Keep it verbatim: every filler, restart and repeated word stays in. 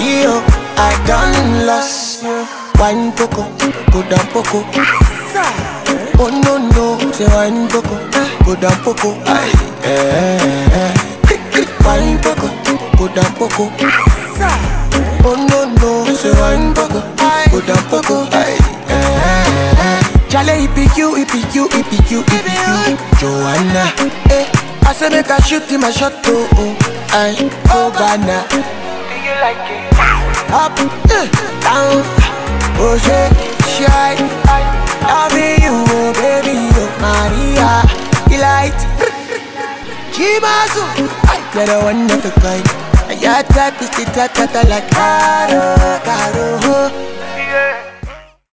Yo, I done lost. Wine Poko, go down Poko. Oh no no, say wine Poko, go down Poko. Aye, eh, eh. Wine Poko, go down Poko. Oh no no, say wine Poko, go down Poko. Aye, eh, eh. Chale, it be you, it be you, it be you, it be you, Joanna. Eh, I say make a shoot in my shot too. Oh, aye, oh Vanna. Do you like it? Up, uh, down, oh shit, shy. Loving you, oh baby, oh Maria. Delight, Chimazu. You're the one of a kind. Your type is the type that I like. Caro,